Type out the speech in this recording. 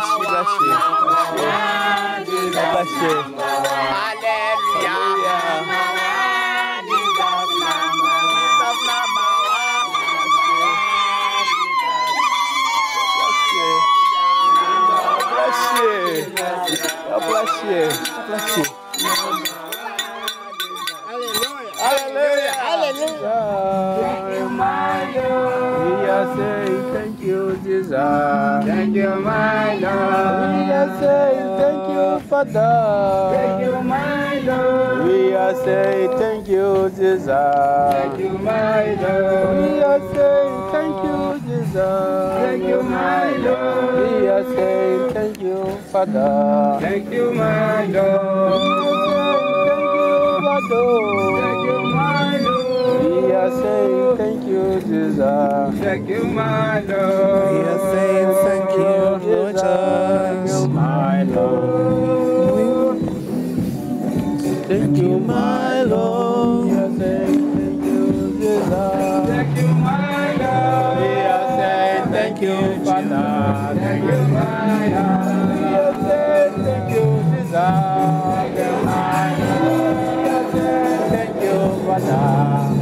bless you, bless you. Bless you. God bless you. God bless you. Hallelujah. Hallelujah. We are saying thank you, Jesus. Thank you, my Lord. We are saying thank you, Father. Thank you, my Lord. We are saying thank you, Jesus. Thank you, my Lord. We are saying thank you, Jesus. Thank you, my Lord. We are saying thank you, Father. Thank you, my Lord. Thank you, my Lord. We are saying thank you, Jesus. Thank you, my Lord. We are saying thank you, Jesus. Thank you, my Lord. Thank you, my Lord. We are saying thank you, Jesus. Thank you, my Lord. We are saying thank you, Father. Thank you, my Lord. We are saying thank you, Jesus. Thank you, my Lord. We are saying thank you, Father.